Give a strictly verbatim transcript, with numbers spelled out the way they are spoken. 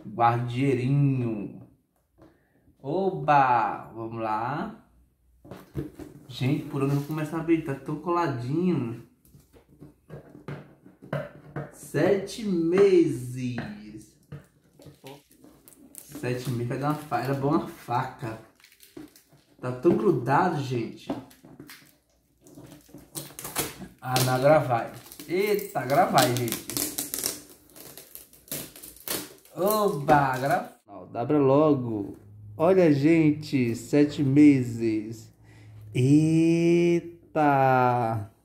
Guarda dinheirinho. Oba! Vamos lá. Gente, por onde eu vou começar a abrir? Tá tão coladinho. Sete meses. Sete meses vai dar uma faca. Era bom uma faca. Tá tão grudado, gente. Ah, não, agora vai. Eita, agora vai, gente. Oba, agora... Dobra logo. Olha, gente, sete meses. Eita.